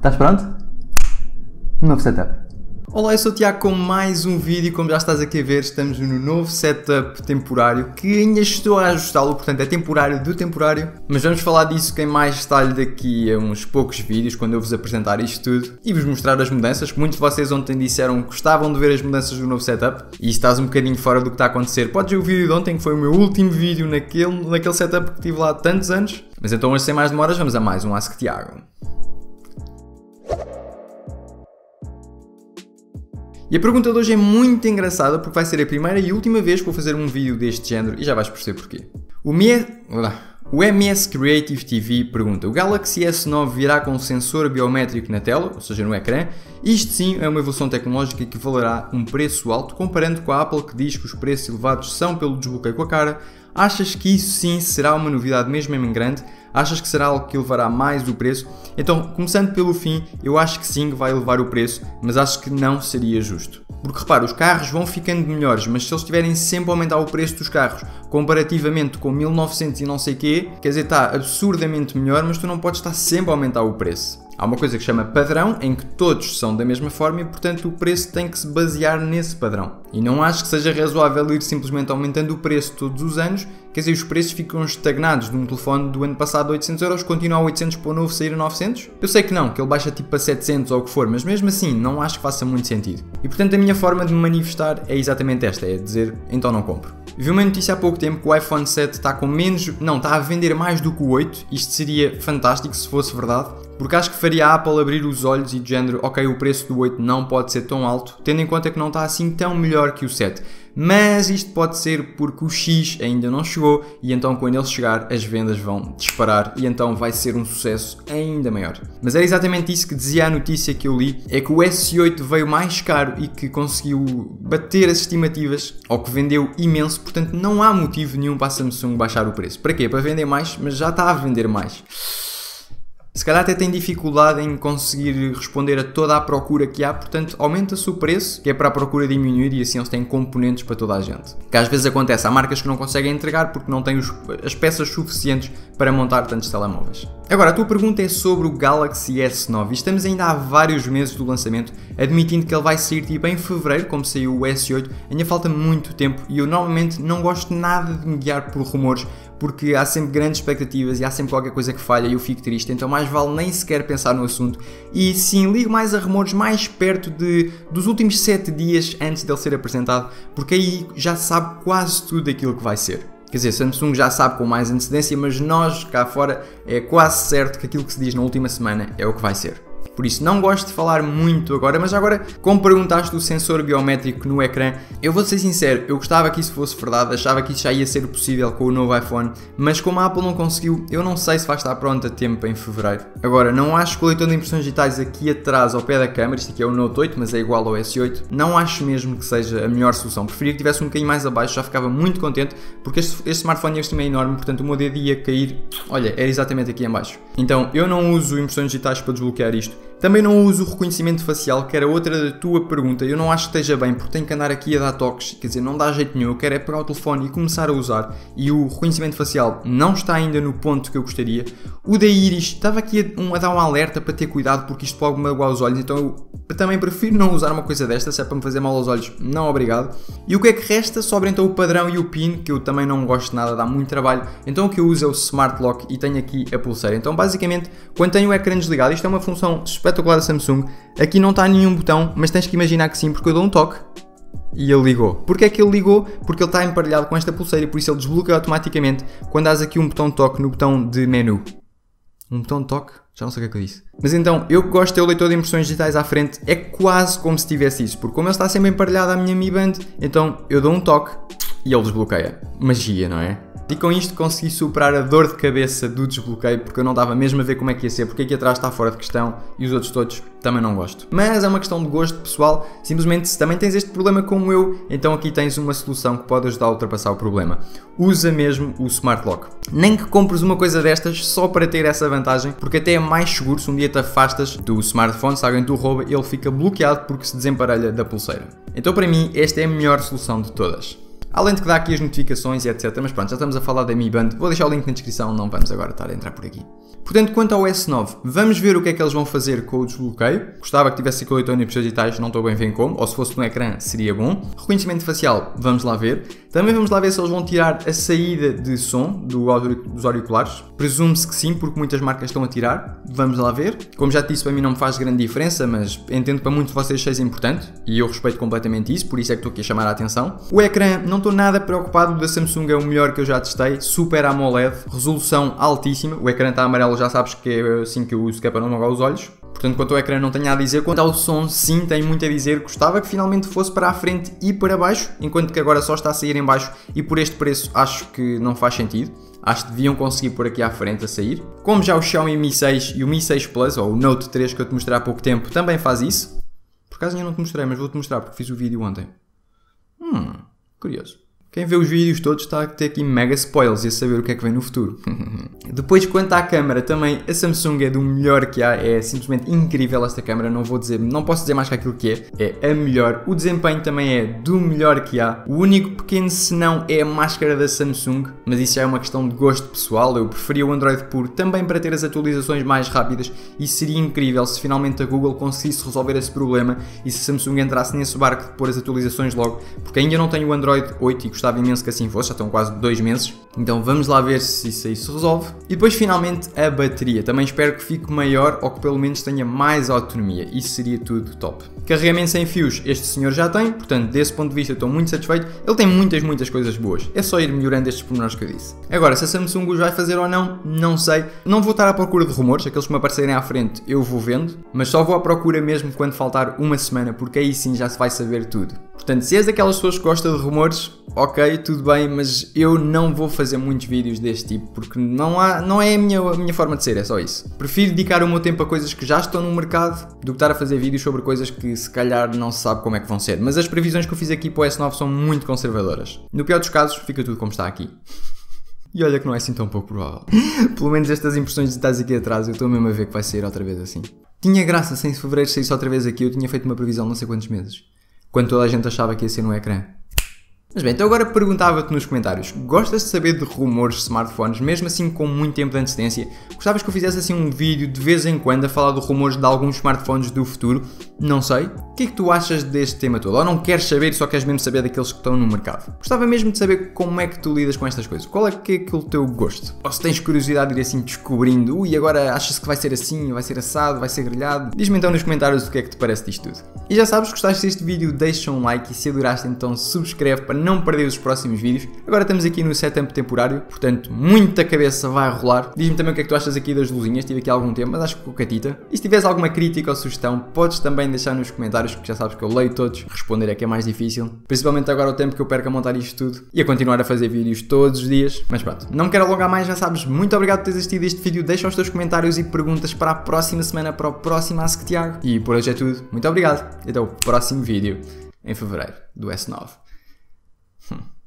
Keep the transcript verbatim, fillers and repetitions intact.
Estás pronto? Novo setup. Olá, eu sou o Tiago com mais um vídeo. Como já estás aqui a ver, estamos no novo setup temporário que ainda estou a ajustá-lo, portanto é temporário do temporário, mas vamos falar disso em mais detalhe daqui a uns poucos vídeos, quando eu vos apresentar isto tudo e vos mostrar as mudanças, que muitos de vocês ontem disseram que gostavam de ver as mudanças do novo setup e estás um bocadinho fora do que está a acontecer. Podes ver o vídeo de ontem, que foi o meu último vídeo naquele, naquele setup que tive lá há tantos anos, mas então hoje sem mais demoras vamos a mais um Ask Tiago. E a pergunta de hoje é muito engraçada porque vai ser a primeira e última vez que vou fazer um vídeo deste género e já vais perceber porquê. O, M... o M S Creative T V pergunta: o Galaxy S nove virá com um sensor biométrico na tela, ou seja, no ecrã? Isto sim é uma evolução tecnológica que valerá um preço alto, comparando com a Apple, que diz que os preços elevados são pelo desbloqueio com a cara. Achas que isso sim será uma novidade mesmo em grande? Achas que será algo que elevará mais o preço? Então, começando pelo fim, eu acho que sim que vai elevar o preço, mas acho que não seria justo. Porque repara, os carros vão ficando melhores, mas se eles estiverem sempre a aumentar o preço dos carros comparativamente com mil e novecentos e não sei quê, quer dizer, está absurdamente melhor, mas tu não podes estar sempre a aumentar o preço. Há uma coisa que se chama padrão, em que todos são da mesma forma e, portanto, o preço tem que se basear nesse padrão. E não acho que seja razoável ir simplesmente aumentando o preço todos os anos, quer dizer, os preços ficam estagnados de um telefone do ano passado a oitocentos euros, continua a oitocentos para o novo sair a novecentos? Eu sei que não, que ele baixa tipo para setecentos ou o que for, mas mesmo assim não acho que faça muito sentido. E, portanto, a minha forma de me manifestar é exatamente esta, é dizer, então não compro. Vi uma notícia há pouco tempo que o iPhone sete está com menos, não, está a vender mais do que o oito, isto seria fantástico se fosse verdade, porque acho que faria a Apple abrir os olhos e de género, ok, o preço do oito não pode ser tão alto, tendo em conta que não está assim tão melhor que o sete. Mas isto pode ser porque o X ainda não chegou e então quando ele chegar as vendas vão disparar e então vai ser um sucesso ainda maior. Mas era exatamente isso que dizia a notícia que eu li, é que o S oito veio mais caro e que conseguiu bater as estimativas, ou que vendeu imenso, portanto não há motivo nenhum para a Samsung baixar o preço. Para quê? Para vender mais, mas já está a vender mais. Se calhar até tem dificuldade em conseguir responder a toda a procura que há, portanto aumenta-se o preço, que é para a procura diminuir e assim eles têm componentes para toda a gente. Que às vezes acontece, há marcas que não conseguem entregar porque não têm os, as peças suficientes para montar tantos telemóveis. Agora, a tua pergunta é sobre o Galaxy S nove e estamos ainda há vários meses do lançamento, admitindo que ele vai sair tipo em fevereiro, como saiu o S oito, ainda falta muito tempo e eu normalmente não gosto nada de me guiar por rumores, porque há sempre grandes expectativas e há sempre qualquer coisa que falha e eu fico triste, então mais vale nem sequer pensar no assunto. E sim, ligo mais a rumores mais perto de, dos últimos sete dias antes dele ser apresentado, porque aí já se sabe quase tudo aquilo que vai ser. Quer dizer, Samsung já sabe com mais antecedência, mas nós cá fora é quase certo que aquilo que se diz na última semana é o que vai ser. Por isso não gosto de falar muito agora, mas agora, como perguntaste do sensor biométrico no ecrã, eu vou ser sincero, eu gostava que isso fosse verdade, achava que isso já ia ser possível com o novo iPhone, mas como a Apple não conseguiu, eu não sei se vai estar pronto a tempo em fevereiro. Agora, não acho que o leitor de impressões digitais aqui atrás, ao pé da câmera, isto aqui é o Note oito, mas é igual ao S oito, não acho mesmo que seja a melhor solução. Preferia que tivesse um bocadinho mais abaixo, já ficava muito contente, porque este, este smartphone este é enorme, portanto o meu dedo ia cair, olha, era exatamente aqui em baixo. Então, eu não uso impressões digitais para desbloquear isto. Também não uso o reconhecimento facial, que era outra da tua pergunta. Eu não acho que esteja bem, porque tenho que andar aqui a dar toques, quer dizer, não dá jeito nenhum. Eu quero é pegar o telefone e começar a usar, e o reconhecimento facial não está ainda no ponto que eu gostaria. O da íris, estava aqui a, um, a dar um alerta para ter cuidado, porque isto pode me magoar os olhos, então eu também prefiro não usar uma coisa desta, se é para me fazer mal aos olhos, não obrigado. E o que é que resta? Sobra então o padrão e o pin, que eu também não gosto nada, dá muito trabalho. Então o que eu uso é o Smart Lock e tenho aqui a pulseira. Então basicamente, quando tenho o ecrã desligado, isto é uma função espetacular da Samsung, aqui não está nenhum botão, mas tens que imaginar que sim, porque eu dou um toque e ele ligou. Porquê é que ele ligou? Porque ele está emparelhado com esta pulseira e por isso ele desbloqueia automaticamente quando dás aqui um botão de toque no botão de menu. Um botão de toque? Já não sei o que é que eu disse. Mas então, eu que gosto de ter o leitor de impressões digitais à frente, é quase como se tivesse isso, porque como ele está sempre emparelhado à minha Mi Band, então eu dou um toque e ele desbloqueia. Magia, não é? E com isto consegui superar a dor de cabeça do desbloqueio, porque eu não dava mesmo a ver como é que ia ser, porque aqui atrás está fora de questão e os outros todos também não gosto. Mas é uma questão de gosto pessoal, simplesmente se também tens este problema como eu, então aqui tens uma solução que pode ajudar a ultrapassar o problema. Usa mesmo o Smart Lock. Nem que compres uma coisa destas só para ter essa vantagem, porque até é mais seguro se um dia te afastas do smartphone, se alguém te o rouba, ele fica bloqueado porque se desemparelha da pulseira. Então para mim esta é a melhor solução de todas. Além de que dá aqui as notificações e etcétera. Mas pronto, já estamos a falar da Mi Band. Vou deixar o link na descrição, não vamos agora estar a entrar por aqui. Portanto, quanto ao S nove, vamos ver o que é que eles vão fazer com o desbloqueio. Gostava que tivesse aqui o leitor de impressões digitais, não estou bem vendo como, ou se fosse no ecrã seria bom. Reconhecimento facial, vamos lá ver. Também vamos lá ver se eles vão tirar a saída de som do auric dos auriculares. Presume-se que sim, porque muitas marcas estão a tirar. Vamos lá ver. Como já te disse, para mim não me faz grande diferença, mas entendo que para muitos de vocês seja importante e eu respeito completamente isso, por isso é que estou aqui a chamar a atenção. O ecrã, não estou nada preocupado, o da Samsung é o melhor que eu já testei, Super AMOLED, resolução altíssima. O ecrã está amarelo, já sabes que é assim que eu uso, que é para não magoar os olhos. Portanto, quanto ao ecrã não tenho nada a dizer. Quanto ao som, sim, tenho muito a dizer. Gostava que finalmente fosse para a frente e para baixo, enquanto que agora só está a sair em baixo e por este preço acho que não faz sentido. Acho que deviam conseguir pôr aqui à frente a sair. Como já o Xiaomi Mi seis e o Mi seis Plus, ou o Note três que eu te mostrei há pouco tempo, também faz isso. Por acaso ainda não te mostrei, mas vou-te mostrar porque fiz o vídeo ontem. Hum, curioso. Quem vê os vídeos todos está a ter aqui mega spoilers e a saber o que é que vem no futuro. Depois, quanto à câmera, também a Samsung é do melhor que há, é simplesmente incrível esta câmera, não vou dizer, não posso dizer mais que aquilo que é, é a melhor. O desempenho também é do melhor que há. O único pequeno senão é a máscara da Samsung, mas isso já é uma questão de gosto pessoal, eu preferia o Android puro também para ter as atualizações mais rápidas e seria incrível se finalmente a Google conseguisse resolver esse problema e se a Samsung entrasse nesse barco de pôr as atualizações logo, porque ainda não tenho o Android oito e gostava imenso que assim fosse, já estão quase dois meses, então vamos lá ver se isso aí se resolve. E depois finalmente a bateria, também espero que fique maior ou que pelo menos tenha mais autonomia, isso seria tudo top. Carregamento sem fios, este senhor já tem, portanto desse ponto de vista estou muito satisfeito, ele tem muitas muitas coisas boas, é só ir melhorando estes pormenores que eu disse. Agora, se a Samsung os vai fazer ou não, não sei, não vou estar à procura de rumores, aqueles que me aparecerem à frente eu vou vendo, mas só vou à procura mesmo quando faltar uma semana, porque aí sim já se vai saber tudo. Portanto, se és daquelas pessoas que gostam de rumores, ok, tudo bem, mas eu não vou fazer muitos vídeos deste tipo, porque não, há, não é a minha, a minha forma de ser, é só isso. Prefiro dedicar o meu tempo a coisas que já estão no mercado, do que estar a fazer vídeos sobre coisas que se calhar não se sabe como é que vão ser. Mas as previsões que eu fiz aqui para o S nove são muito conservadoras. No pior dos casos, fica tudo como está aqui. E olha que não é assim tão pouco provável. Pelo menos estas impressões digitais aqui atrás, eu estou mesmo a ver que vai sair outra vez assim. Tinha graça se em fevereiro saísse outra vez aqui, eu tinha feito uma previsão não sei quantos meses. Quando toda a gente achava que ia ser no ecrã. Mas bem, então agora perguntava-te nos comentários, gostas de saber de rumores de smartphones, mesmo assim com muito tempo de antecedência? Gostavas que eu fizesse assim um vídeo de vez em quando a falar de rumores de alguns smartphones do futuro? Não sei. O que é que tu achas deste tema todo? Ou não queres saber e só queres mesmo saber daqueles que estão no mercado? Gostava mesmo de saber como é que tu lidas com estas coisas. Qual é que é aquele teu gosto? Ou se tens curiosidade de ir assim descobrindo, ui, agora achas que vai ser assim, vai ser assado, vai ser grelhado? Diz-me então nos comentários o que é que te parece disto tudo. E já sabes, gostaste deste vídeo, deixa um like e se adoraste então subscreve para não perder os próximos vídeos. Agora estamos aqui no setup temporário, portanto muita cabeça vai rolar. Diz-me também o que é que tu achas aqui das luzinhas, estive aqui há algum tempo, mas acho que com catita. E se tiveres alguma crítica ou sugestão, podes também deixar nos comentários, porque já sabes que eu leio todos, responder é que é mais difícil. Principalmente agora o tempo que eu perco a montar isto tudo e a continuar a fazer vídeos todos os dias. Mas pronto, não me quero alongar mais, já sabes, muito obrigado por teres assistido este vídeo, deixa os teus comentários e perguntas para a próxima semana, para o próximo Ask Tiago. E por hoje é tudo, muito obrigado e até o próximo vídeo em fevereiro do S nove. Hum.